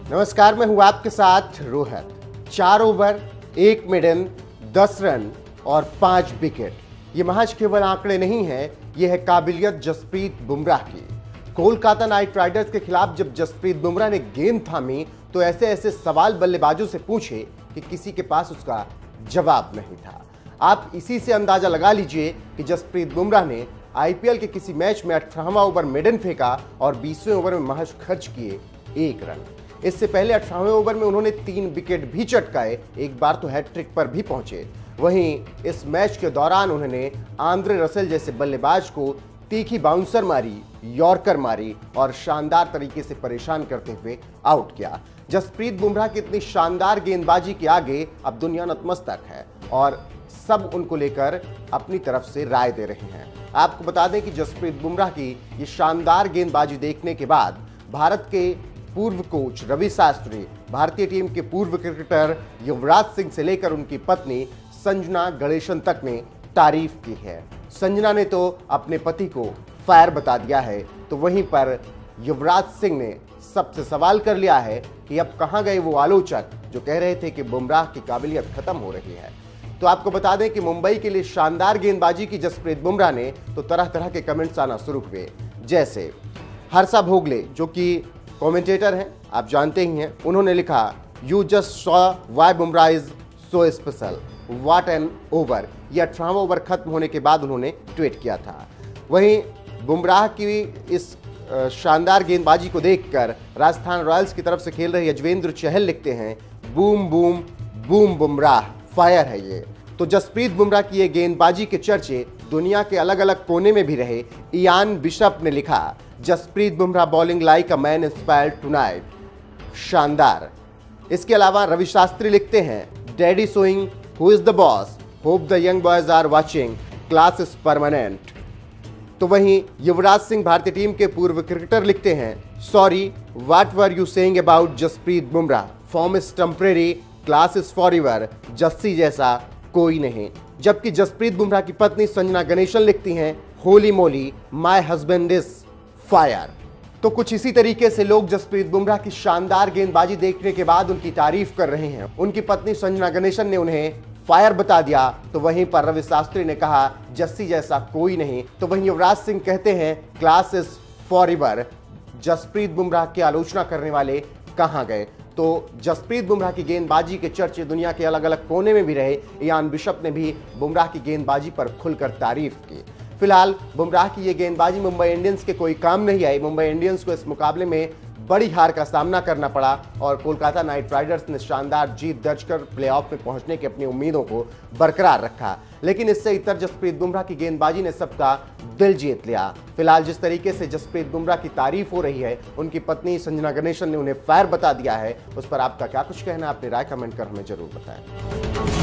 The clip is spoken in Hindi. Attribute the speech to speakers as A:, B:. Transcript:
A: नमस्कार, मैं हूं आपके साथ रोहित। 4 ओवर, 1 मिडन, 10 रन और 5 विकेट, ये महज केवल आंकड़े नहीं हैं, ये है काबिलियत जसप्रीत बुमराह की। कोलकाता नाइट राइडर्स के खिलाफ जब जसप्रीत बुमराह ने गेंद थामी तो ऐसे ऐसे सवाल बल्लेबाजों से पूछे कि किसी के पास उसका जवाब नहीं था। आप इसी से अंदाजा लगा लीजिए कि जसप्रीत बुमराह ने आईपीएल के किसी मैच में 18वां ओवर मिडन फेंका और 20वें ओवर में महज खर्च किए 1 रन। इससे पहले 18वें ओवर में उन्होंने 3 विकेट भी चटकाए, एक बार तो हैट्रिक पर भी पहुंचे। वहीं इस मैच के दौरान उन्होंने आंद्रे रसेल जैसे बल्लेबाज को तीखी बाउंसर मारी, यॉर्कर मारी और शानदार तरीके से परेशान करते हुए आउट किया। जसप्रीत बुमराह की इतनी शानदार गेंदबाजी के आगे अब दुनिया नतमस्तक है और सब उनको लेकर अपनी तरफ से राय दे रहे हैं। आपको बता दें कि जसप्रीत बुमराह की ये शानदार गेंदबाजी देखने के बाद भारत के पूर्व कोच रवि शास्त्री, भारतीय टीम के पूर्व क्रिकेटर युवराज सिंह से लेकर उनकी पत्नी संजना गणेशन तक ने तारीफ की है। संजना ने तो अपने पति को फायर बता दिया है, तो वहीं पर युवराज सिंह ने सबसे सवाल कर लिया है कि अब कहां गए वो आलोचक जो कह रहे थे कि बुमराह की काबिलियत खत्म हो रही है। तो आपको बता दें कि मुंबई के लिए शानदार गेंदबाजी की जसप्रीत बुमराह ने तो तरह तरह के कमेंट्स आना शुरू हुए। जैसे हर्षा भोगले जो कि कमेंटेटर हैं, आप जानते ही हैं, उन्होंने लिखा, you just saw why Bumrah is so special, what an over. ये 18वां ओवर खत्म होने के बाद उन्होंने ट्वीट किया था। वहीं बुमराह की इस शानदार गेंदबाजी को देखकर राजस्थान रॉयल्स की तरफ से खेल रहे यजवेंद्र चहल लिखते हैं, boom boom boom Bumrah, fire है ये। तो जसप्रीत बुमराह की ये गेंदबाजी के चर्चे दुनिया के अलग अलग कोने में भी रहे। इयान बिशप ने लिखा, Jasprit Bumrah bowling like a man inspired tonight, शानदार। इसके अलावा रवि शास्त्री लिखते हैं, daddy showing who is the boss, hope the young boys are watching, class is permanent. तो वहीं युवराज सिंह भारतीय टीम के पूर्व क्रिकेटर लिखते हैं, sorry what were you saying about Jasprit Bumrah, form is temporary, class is forever, Jassi जैसा कोई नहीं। जबकि जसप्रीत बुमराह की पत्नी संजना गणेशन लिखती हैं, holy moly my husband is fire. तो कुछ इसी तरीके से लोग जसप्रीत बुमराह की शानदार गेंदबाजी देखने के बाद उनकी तारीफ कर रहे हैं। उनकी पत्नी संजना गणेशन ने उन्हें फायर बता दिया, तो वहीं पर रवि शास्त्री ने कहा, जस्सी जैसा कोई नहीं। तो वहीं युवराज सिंह कहते हैं, class is forever. Jasprit Bumrah की आलोचना करने वाले कहां गए। तो जसप्रीत बुमराह की गेंदबाजी के चर्चे दुनिया के अलग अलग कोने में भी रहे। इयान बिशप ने भी बुमराह की गेंदबाजी पर खुलकर तारीफ की। फिलहाल बुमराह की ये गेंदबाजी मुंबई इंडियंस के कोई काम नहीं आई। मुंबई इंडियंस को इस मुकाबले में बड़ी हार का सामना करना पड़ा और कोलकाता नाइट राइडर्स ने शानदार जीत दर्ज कर प्लेऑफ में पहुंचने की अपनी उम्मीदों को बरकरार रखा। लेकिन इससे इतर जसप्रीत बुमराह की गेंदबाजी ने सबका दिल जीत लिया। फिलहाल जिस तरीके से जसप्रीत बुमराह की तारीफ हो रही है, उनकी पत्नी संजना गणेशन ने उन्हें फायर बता दिया है, उस पर आपका क्या कुछ कहना है? अपनी राय कमेंट कर हमें जरूर बताएं।